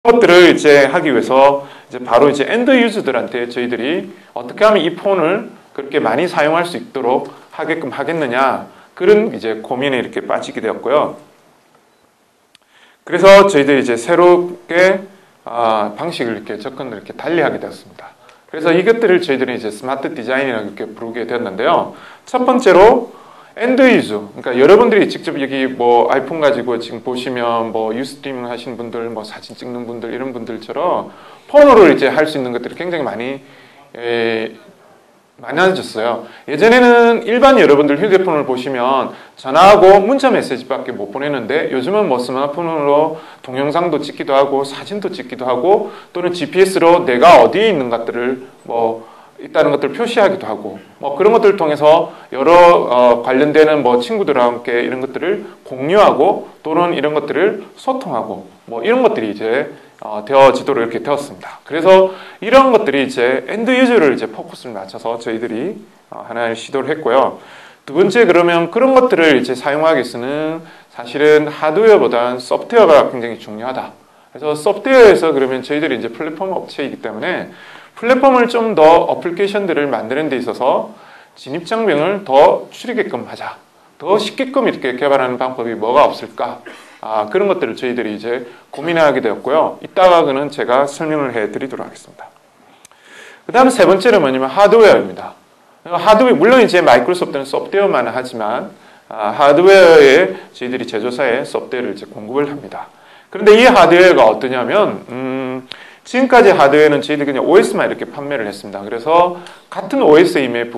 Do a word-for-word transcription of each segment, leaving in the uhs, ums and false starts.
것들을 이제 하기 위해서 이제 바로 이제 엔드 유저들한테 저희들이 어떻게 하면 이 폰을 그렇게 많이 사용할 수 있도록 하게끔 하겠느냐, 그런 이제 고민에 이렇게 빠지게 되었고요. 그래서 저희들이 이제 새롭게 아, 방식을 이렇게 접근을 이렇게 달리하게 되었습니다. 그래서 이것들을 저희들이 이제 스마트 디자인이라고 이렇게 부르게 되었는데요. 첫 번째로 엔드 유저, 그러니까 여러분들이 직접 여기 뭐 아이폰 가지고 지금 보시면 뭐 유스트리밍 하시는 분들, 뭐 사진 찍는 분들, 이런 분들처럼 폰으로 이제 할 수 있는 것들이 굉장히 많이 에, 많아졌어요. 예전에는 일반 여러분들 휴대폰을 보시면 전화하고 문자 메시지밖에 못 보내는데, 요즘은 뭐 스마트폰으로 동영상도 찍기도 하고 사진도 찍기도 하고, 또는 지피에스로 내가 어디에 있는 것들을 뭐 있다는 것들을 표시하기도 하고, 뭐 그런 것들을 통해서 여러 어 관련되는 뭐 친구들과 함께 이런 것들을 공유하고, 또는 이런 것들을 소통하고, 뭐 이런 것들이 이제 어 되어지도록 이렇게 되었습니다. 그래서 이런 것들이 이제 엔드 유저를 이제 포커스를 맞춰서 저희들이 어 하나의 시도를 했고요. 두 번째, 그러면 그런 것들을 이제 사용하기 위해서는 사실은 하드웨어보다는 소프트웨어가 굉장히 중요하다. 그래서 소프트웨어에서 그러면 저희들이 이제 플랫폼 업체이기 때문에 플랫폼을 좀 더 어플리케이션들을 만드는 데 있어서 진입장벽을 더 줄이게끔 하자. 더 쉽게끔 이렇게 개발하는 방법이 뭐가 없을까? 아, 그런 것들을 저희들이 이제 고민하게 되었고요. 이따가 그는 제가 설명을 해 드리도록 하겠습니다. 그 다음 세 번째는 뭐냐면 하드웨어입니다. 하드웨어, 물론 이제 마이크로소프트는 소프트웨어만 하지만 아, 하드웨어에 저희들이 제조사에 소프트웨어를 이제 공급을 합니다. 그런데 이 하드웨어가 어떠냐면, 음, 지금까지 하드웨어는 저희들이 그냥 오에스만 이렇게 판매를 했습니다. 그래서 같은 오에스임에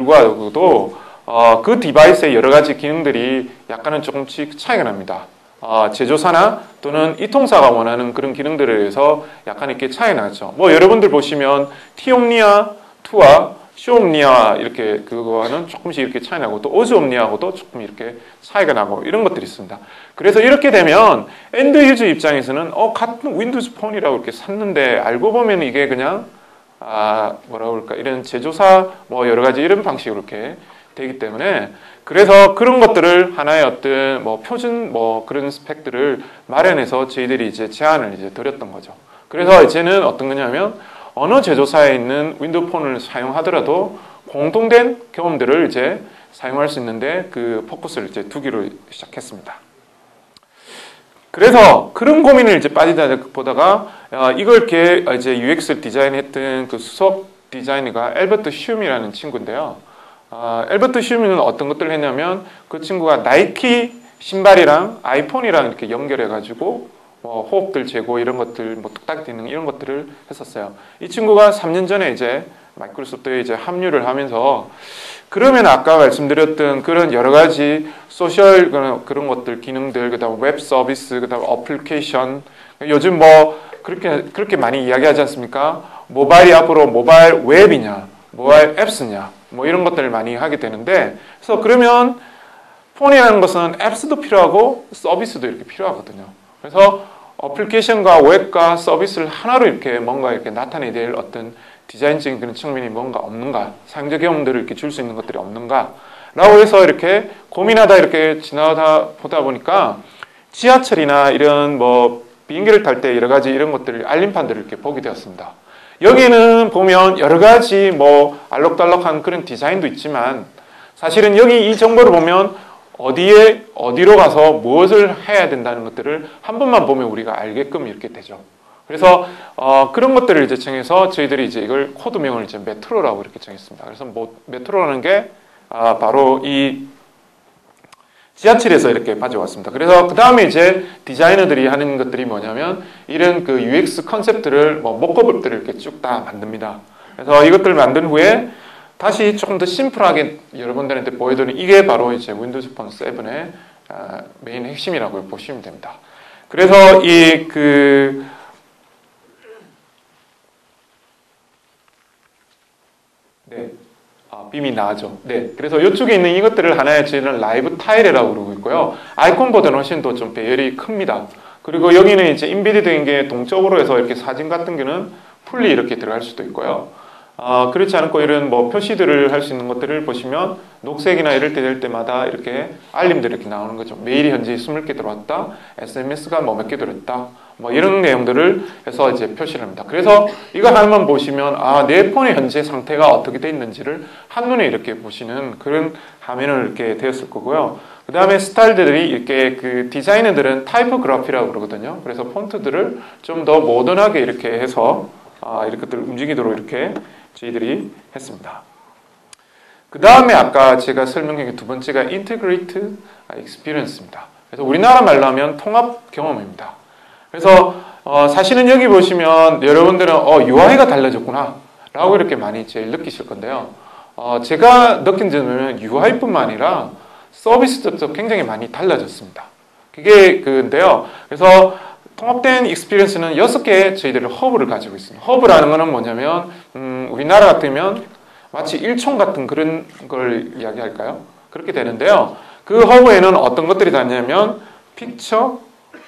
불구하고도 어, 그 디바이스의 여러 가지 기능들이 약간은 조금씩 차이가 납니다. 어, 제조사나 또는 이 통사가 원하는 그런 기능들에 의해서 약간 이렇게 차이가 나죠. 뭐 여러분들 보시면 티옴니아 이와 쇼옴니아 이렇게 그거와는 조금씩 이렇게 차이 나고, 또 오즈옴니아하고도 조금 이렇게 차이가 나고, 이런 것들이 있습니다. 그래서 이렇게 되면 엔드 유저 입장에서는 어 같은 윈도우즈 폰이라고 이렇게 샀는데 알고 보면 이게 그냥 아 뭐라 그럴까, 이런 제조사 뭐 여러 가지 이런 방식으로 이렇게 되기 때문에, 그래서 그런 것들을 하나의 어떤 뭐 표준 뭐 그런 스펙들을 마련해서 저희들이 이제 제안을 이제 드렸던 거죠. 그래서 이제는 어떤 거냐면 어느 제조사에 있는 윈도우 폰을 사용하더라도 공통된 경험들을 이제 사용할 수 있는데 그 포커스를 이제 두기로 시작했습니다. 그래서 그런 고민을 이제 빠지다 보다가 어, 이걸 이렇게 이제 유엑스를 디자인했던 그 수석 디자이너가 엘버트 슈미라는 친구인데요. 어, 엘버트 슈미는 어떤 것들을 했냐면 그 친구가 나이키 신발이랑 아이폰이랑 이렇게 연결해가지고 뭐 호흡들 제고 이런 것들, 뭐 뚝딱 기능 이런 것들을 했었어요. 이 친구가 삼 년 전에 이제 마이크로소프트에 이제 합류를 하면서, 그러면 아까 말씀드렸던 그런 여러 가지 소셜 그런, 그런 것들 기능들, 그다음 웹 서비스, 그다음 어플리케이션, 요즘 뭐 그렇게 그렇게 많이 이야기하지 않습니까? 모바일이 앞으로 모바일 웹이냐, 모바일 앱스냐, 뭐 이런 것들을 많이 하게 되는데, 그래서 그러면 폰이라는 것은 앱스도 필요하고 서비스도 이렇게 필요하거든요. 그래서 어플리케이션과 웹과 서비스를 하나로 이렇게 뭔가 이렇게 나타내야 될 어떤 디자인적인 그런 측면이 뭔가 없는가, 사용자 경험들을 이렇게 줄 수 있는 것들이 없는가 라고 해서 이렇게 고민하다 이렇게 지나다 보다 보니까 지하철이나 이런 뭐 비행기를 탈 때 여러 가지 이런 것들을 알림판들을 이렇게 보게 되었습니다. 여기는 보면 여러 가지 뭐 알록달록한 그런 디자인도 있지만, 사실은 여기 이 정보를 보면 어디에 어디로 가서 무엇을 해야 된다는 것들을 한 번만 보면 우리가 알게끔 이렇게 되죠. 그래서 어, 그런 것들을 이제 정해서 저희들이 이제 이걸 코드명을 이제 메트로라고 이렇게 정했습니다. 그래서 뭐 메트로라는 게 아, 바로 이 지하철에서 이렇게 가져왔습니다. 그래서 그 다음에 이제 디자이너들이 하는 것들이 뭐냐면 이런 그 유엑스 컨셉들을 뭐 목급들을 이렇게 쭉 다 만듭니다. 그래서 이것들을 만든 후에 다시 조금 더 심플하게 여러분들한테 보여드리는 이게 바로 이제 윈도우즈 폰 세븐의 메인 핵심이라고 보시면 됩니다. 그래서 이 그 네, 아, 빔이 나죠. 네, 그래서 이쪽에 있는 이것들을 하나의 저희는 라이브 타일이라고 그러고 있고요. 아이콘보다는 훨씬 더 좀 배열이 큽니다. 그리고 여기는 이제 인베디드인 게 동적으로 해서 이렇게 사진 같은 경우는 풀리 이렇게 들어갈 수도 있고요. 어, 그렇지 않고 이런 뭐 표시들을 할 수 있는 것들을 보시면 녹색이나 이럴 때 될 때마다 이렇게 알림들이 이렇게 나오는 거죠. 메일이 현재 이십 개 들어왔다. 에스엠에스가 뭐 몇 개 들어왔다. 뭐 이런 내용들을 해서 이제 표시를 합니다. 그래서 이거 하나만 보시면 아, 내 폰의 현재 상태가 어떻게 돼 있는지를 한눈에 이렇게 보시는 그런 화면을 이렇게 되었을 거고요. 그 다음에 스타일들이 이렇게 그 디자이너들은 타이포그래피라고 그러거든요. 그래서 폰트들을 좀 더 모던하게 이렇게 해서 아, 이렇게 움직이도록 이렇게 저희들이 했습니다. 그 다음에 아까 제가 설명한 두 번째가 Integrated Experience입니다. 그래서 우리나라 말로 하면 통합 경험입니다. 그래서 어, 사실은 여기 보시면 여러분들은 어, 유아이가 달라졌구나 라고 이렇게 많이 제일 느끼실 건데요. 어, 제가 느낀 점은 유아이뿐만 아니라 서비스도 굉장히 많이 달라졌습니다. 그게 그인데요. 그래서 통합된 익스피리언스는 여섯 개의 저희들은 허브를 가지고 있습니다. 허브라는 거는 뭐냐면 음, 우리나라 같으면 마치 일총 같은 그런 걸 이야기할까요? 그렇게 되는데요. 그 허브에는 어떤 것들이 다냐면 픽처,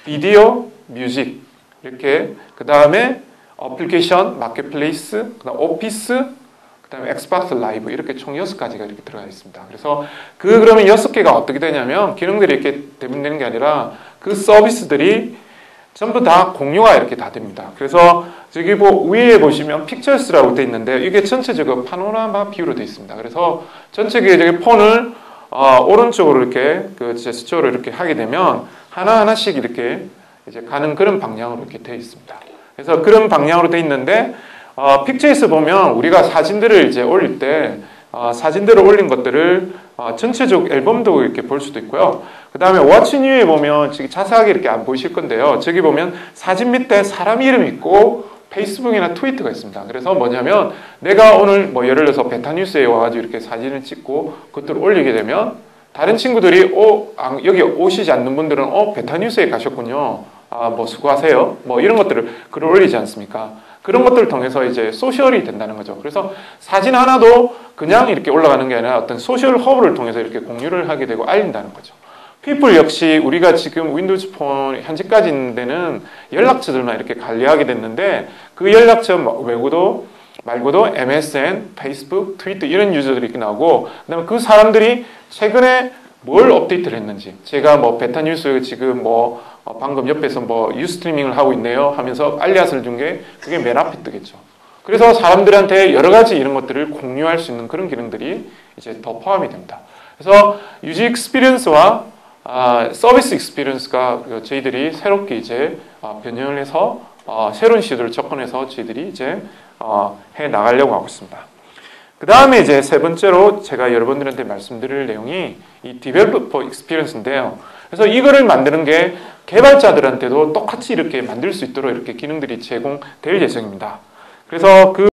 비디오, 뮤직 이렇게 그 다음에 어플리케이션, 마켓플레이스, 그다음 오피스, 그 다음에 엑스박스 라이브 이렇게 총 여섯 가지가 이렇게 들어가 있습니다. 그래서 그 그러면 여섯 개가 어떻게 되냐면 기능들이 이렇게 대분되는 게 아니라 그 서비스들이 전부 다 공유가 이렇게 다 됩니다. 그래서 저기 뭐 위에 보시면 픽처스라고 되어 있는데 이게 전체적으로 파노라마 뷰로 되어 있습니다. 그래서 전체적인 폰을 어, 오른쪽으로 이렇게 그 제스처를 이렇게 하게 되면 하나 하나씩 이렇게 이제 가는 그런 방향으로 이렇게 되어 있습니다. 그래서 그런 방향으로 되어 있는데 어, 픽처에서 보면 우리가 사진들을 이제 올릴 때 어, 사진들을 올린 것들을 어, 전체적 앨범도 이렇게 볼 수도 있고요. 그 다음에 What's New에 보면 지금 자세하게 이렇게 안 보이실 건데요. 저기 보면 사진 밑에 사람 이름이 있고 페이스북이나 트위터가 있습니다. 그래서 뭐냐면 내가 오늘 뭐 예를 들어서 베타뉴스에 와가지고 이렇게 사진을 찍고 그것들을 올리게 되면 다른 친구들이 어, 여기 오시지 않는 분들은 어, 베타뉴스에 가셨군요. 아, 뭐 수고하세요. 뭐 이런 것들을 글을 올리지 않습니까? 그런 것들을 통해서 이제 소셜이 된다는 거죠. 그래서 사진 하나도 그냥 이렇게 올라가는 게 아니라 어떤 소셜 허브를 통해서 이렇게 공유를 하게 되고 알린다는 거죠. 피플 역시 우리가 지금 윈도우즈 폰 현재까지 있는 데는 연락처들만 이렇게 관리하게 됐는데 그 연락처 외고도 말고도 엠에스엔, 페이스북, 트위터 이런 유저들이 이렇게 나오고 그다음에 그 사람들이 최근에 뭘 업데이트를 했는지 제가 뭐 베타 뉴스 지금 뭐 어 방금 옆에서 뭐 유스트리밍을 하고 있네요 하면서 알리앗을 준 게 그게 맨 앞에 뜨겠죠. 그래서 사람들한테 여러 가지 이런 것들을 공유할 수 있는 그런 기능들이 이제 더 포함이 됩니다. 그래서 유지 익스피리언스와 아, 서비스 익스피리언스가 저희들이 새롭게 이제 어, 변형을 해서 어, 새로운 시도를 접근해서 저희들이 이제 어, 해 나가려고 하고 있습니다. 그 다음에 이제 세 번째로 제가 여러분들한테 말씀드릴 내용이 이 디벨로퍼 익스피리언스인데요. 그래서 이거를 만드는 게 개발자들한테도 똑같이 이렇게 만들 수 있도록 이렇게 기능들이 제공될 예정입니다. 그래서 그